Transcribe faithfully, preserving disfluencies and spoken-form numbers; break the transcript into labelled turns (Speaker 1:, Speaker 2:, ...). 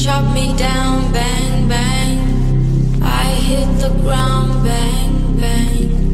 Speaker 1: shot me down, bang, bang. I hit the ground, bang, bang.